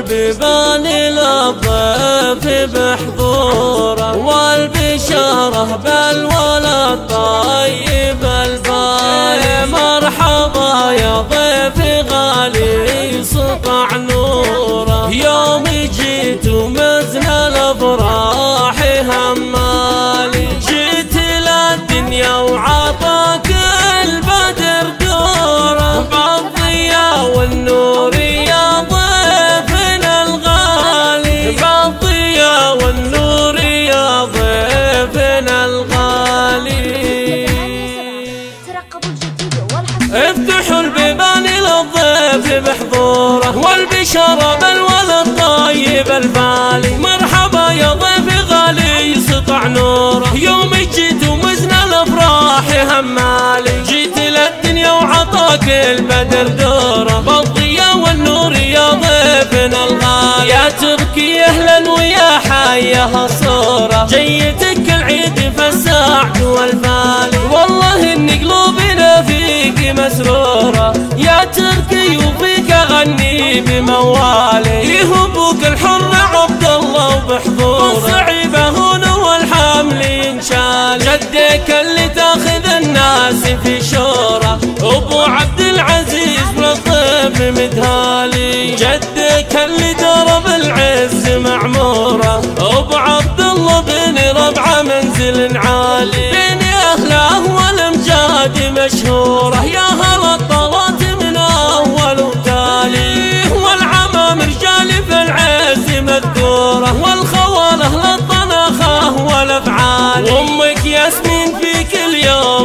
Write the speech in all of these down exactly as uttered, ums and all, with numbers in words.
البيبان للضيف بحضوره، والبشارة بالولد طيب البال. مرحبا يا ضيف غالي سطع نوره، يوم جيت ومزن الافراح همالي. جيت للدنيا وعطاك البدر دوره، بالضياء والنور يا ضيفنا الغالي. بالضياء والنور يا ضيفنا الغالي. افتحوا البيبان للضيف بحضوره، والبشارة بالولد طيب البالي. مرحبا يا ضيف غالي سطع نوره، يوم جيت ومزن الافراح همالي. جيت للدنيا وعطاك البدر دوره، بالضياء والنور يا ضيفنا الغالي. يا تركي اهلا ويا حيها صوره، جيتك العيد فالساعد والفالي. والله ان قلوبنا فيك مسرورة يا تركي، وفيك اغني بموالي. يهبوك الحر عبد الله وبحضوره، والصعيبة هنا والحمل ينشال. جدك اللي تاخذ الناس في شوره، ابو عبد العزيز بالطيب مدهالي. جدك اللي درب العز معموره، ابو عبد الله بن ربعه منزل عالي. بين اهله والامجاد مشهوره، يا هلا الطلات من اول وتالي. والعمام رجال في العز مذكوره، والخواله للطناخه والافعال. وامك ياسمين فيك اليوم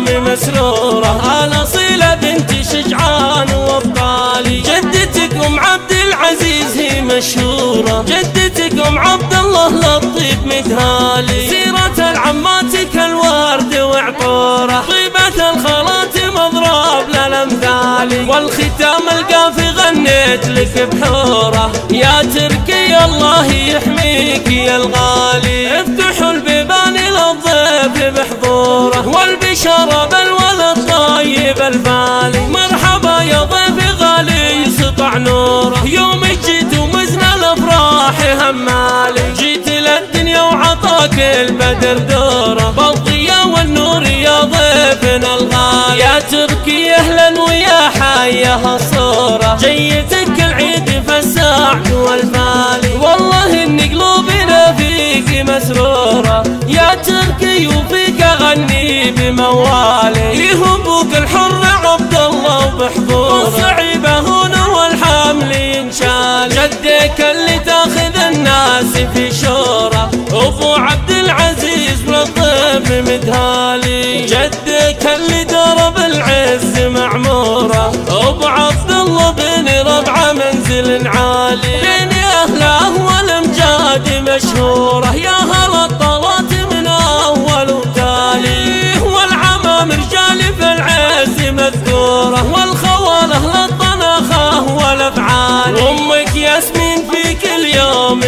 مسروره، الاصيله بنت شجعان وابطالي. جدتك ام عبد العزيز هي مشهوره، جدتك ام عبد الله لطيف مدهالي. سيرة العماتك الورد وعطوره، طيبة الخالات مضرب للامثال. والختام القافي غنيت لك بحوره، يا تركي الله يحميك يا الغالي. افتحوا البيبان للضيف بحضوره، والبشارة بالولد طيب البالي. مرحبا يا ضيف غالي سطع نوره، يوم جيت ومزن الافراح همالي. جيت للدنيا وعطاك البدر دوره، بالضياء والنور يا ضيفنا الغالي. يا تركي اهلا ويا حيها صوره، جيتك العيد فالساعد والفالي. والله ان قلوبنا فيك مسروره يا تركي، وفيك اغني بموالي. يهبوك الحر عبد الله وبحضوره، والصعيبه هنا والحمل ينشال. جدك اللي تاخذ الناس في شوره، ابو عبد العزيز بالطيب مدهالي. جدك اللي درب العز معموره، ابو عبد الله بن ربعه منزل عالي. بين اهله والامجاد مشهوره، يا هلا الطلات من اول وتالي. والعمام رجال في العز مذكوره، والخواله للطناخه والافعال. وامك ياسمين فيك اليوم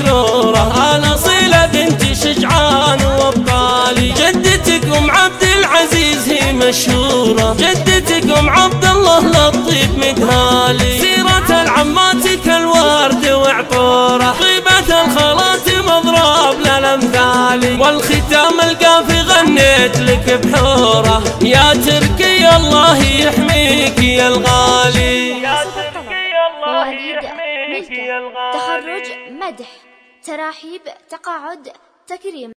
مسروره، الاصيله بنت شجعان وابطالي. جدتك ام عبد العزيز هي مشهوره، جدتك ام عبد الله لطيف مدهالي. سيرة العماتك الورد وعطوره، طيبة الخالات مضرب للامثال. والختام القافي غنيت لك بحوره، يا تركي الله يحميك يا الغالي. يا تركي الله يحميك يا الغالي. تخرج، مدح، تراحيب، تقاعد، تكريم.